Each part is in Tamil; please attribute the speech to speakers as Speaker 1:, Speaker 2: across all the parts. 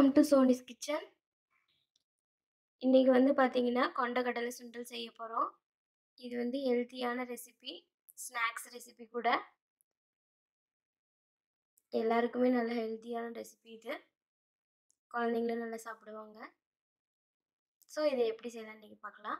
Speaker 1: Welcome to சோனிஸ் kitchen. இன்னைக்கு வந்து பார்த்தீங்கன்னா கொண்டக்கடலை சுண்டல் செய்ய போகிறோம். இது வந்து ஹெல்த்தியான ரெசிபி, ஸ்நாக்ஸ் ரெசிபி கூட. எல்லாருக்குமே நல்ல ஹெல்த்தியான ரெசிபி இது. குழந்தைங்களும் நல்லா சாப்பிடுவாங்க. ஸோ இதை எப்படி செய்யலாம் இன்றைக்கி பார்க்கலாம்.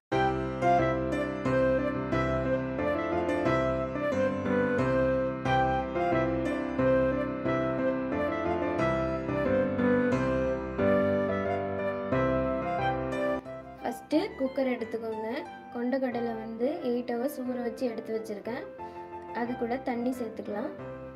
Speaker 1: ஃபஸ்ட்டு குக்கர் எடுத்துக்கோங்க. கொண்டக்கடலை வந்து 8 hours ஊற வச்சு எடுத்து வச்சுருக்கேன். அது கூட தண்ணி சேர்த்துக்கலாம்.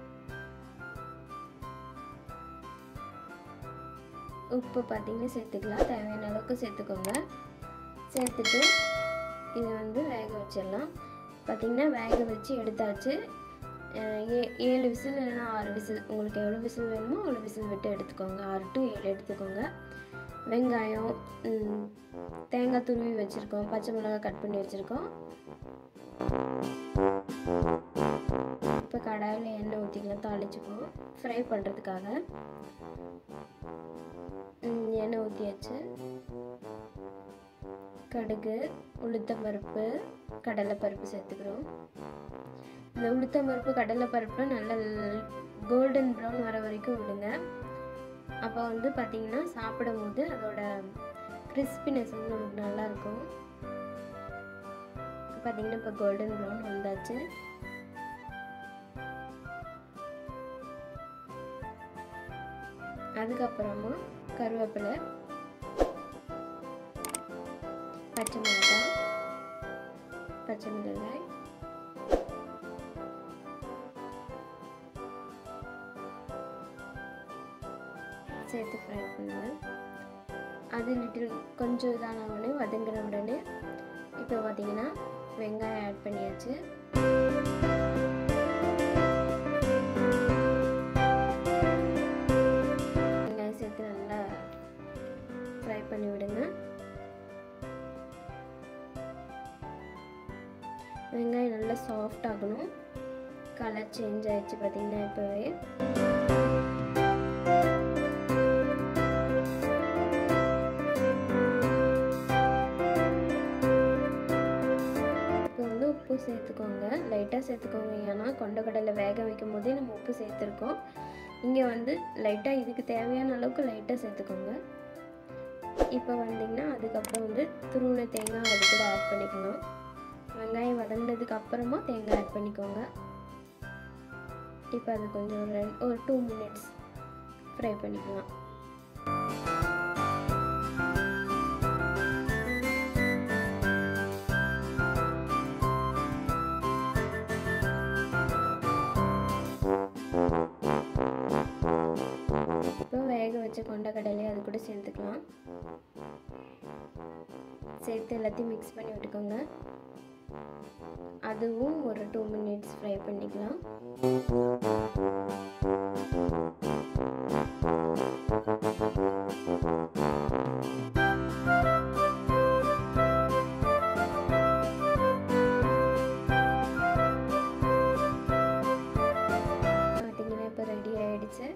Speaker 1: உப்பு பார்த்தீங்கன்னா சேர்த்துக்கலாம். தேவையான அளவுக்கு சேர்த்துக்கோங்க. சேர்த்துட்டு இதை வந்து வேக வச்சிடலாம். பார்த்திங்கன்னா வேக வச்சு எடுத்தாச்சு. 7 விசில் இல்லைன்னா 6 விசில், உங்களுக்கு எவ்வளோ விசில் வேணுமோ அவ்வளோ விசில் விட்டு எடுத்துக்கோங்க. 6 to 7 எடுத்துக்கோங்க. வெங்காயம், தேங்காய் துருவி வச்சுருக்கோம், பச்சை மிளகாய் கட் பண்ணி வச்சுருக்கோம். இப்போ கடாயில் எண்ணெய் ஊற்றிக்கலாம், தாளிச்சுப்போம் ஃப்ரை பண்ணுறதுக்காக. எண்ணெய் ஊற்றியாச்சு. கடுகு, உளுத்தம்பருப்பு, கடலைப்பருப்பு சேர்த்துக்கிறோம். இந்த உளுத்தம்பருப்பு கடலைப்பருப்பு நல்லா கோல்டன் ப்ரௌன் வர வரைக்கும் விடுங்க. அப்போ வந்து பார்த்திங்கன்னா சாப்பிடும் போது அதோட கிறிஸ்பினஸ் வந்து நமக்கு நல்லாயிருக்கும். பார்த்திங்கன்னா இப்போ கோல்டன் ப்ரௌன் வந்தாச்சு. அதுக்கப்புறமா கருவேப்பிலை, பச்சை மிளகாய் சேர்த்து ஃப்ரை பண்ணுவேன். அது கொஞ்சம் இதான உடனே, வதங்கின உடனே இப்போ பார்த்தீங்கன்னா வெங்காயம் ஆட் பண்ணியாச்சு. வெங்காயம் சேர்த்து நல்லா ஃப்ரை பண்ணி விடுங்க. வெங்காயம் நல்லா சாஃப்ட் ஆகணும். கலர் சேஞ்ச் ஆயிடுச்சு பார்த்தீங்கன்னா இப்போவே. உப்பு சேர்த்துக்கோங்க, லைட்டாக சேர்த்துக்கோங்க. ஏன்னா கொண்டக்கடலை வேக வைக்கும் போதே நம்ம உப்பு சேர்த்துருக்கோம். இங்கே வந்து லைட்டாக இதுக்கு தேவையான அளவுக்கு லைட்டாக சேர்த்துக்கோங்க. இப்போ வந்தீங்கன்னா அதுக்கப்புறம் வந்து துருவின தேங்காய் அது கூட ஆட் பண்ணிக்கணும். வெங்காயம் வதங்கினதுக்கு அப்புறமா தேங்காய் ஆட் பண்ணிக்கோங்க. இப்போ அது கொஞ்சம் ஒரு 2 minutes ஃப்ரை பண்ணிக்கலாம். வேக வச்ச கொண்டக்கடலையை அது கூட சேர்த்துக்கலாம். சேர்த்து எல்லாத்தையும் மிக்ஸ் பண்ணி விட்டுக்கோங்க. அதுவும் ஒரு 2 minutes ஃப்ரை பண்ணிக்கலாம். பார்த்தீங்கன்னா இப்போ ரெடி ஆயிடுச்சு.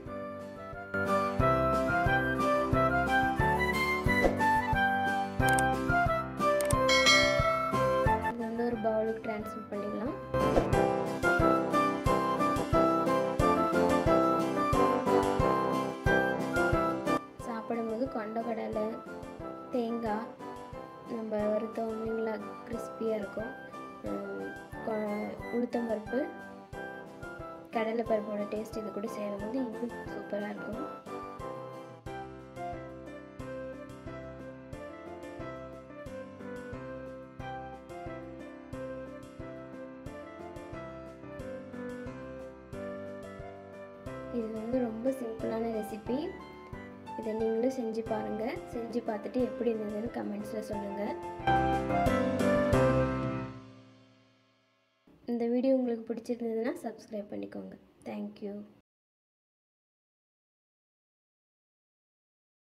Speaker 1: ஒரு பவுலுக்கு ட்ரான்ஸ்ஃபர் பண்ணிடலாம். சாப்பிடும்போது கொண்டக்கடலை, தேங்காய் நம்ம வறுத்தோம் இல்லைங்களா, கிறிஸ்பியாக இருக்கும். உளுத்தம்பருப்பு, கடலைப்பருப்போட டேஸ்ட் இது கூட சேரும்போது இன்னும் சூப்பராக இருக்கும். இது வந்து ரொம்ப சிம்பிளான ரெசிபி. இதை நீங்களும் செஞ்சு பாருங்கள். செஞ்சு பார்த்துட்டு எப்படி இருந்ததுன்னு கமெண்ட்ஸில் சொல்லுங்கள். இந்த வீடியோ உங்களுக்கு பிடிச்சிருந்ததுன்னா சப்ஸ்கிரைப் பண்ணிக்கோங்க. தேங்க்யூ.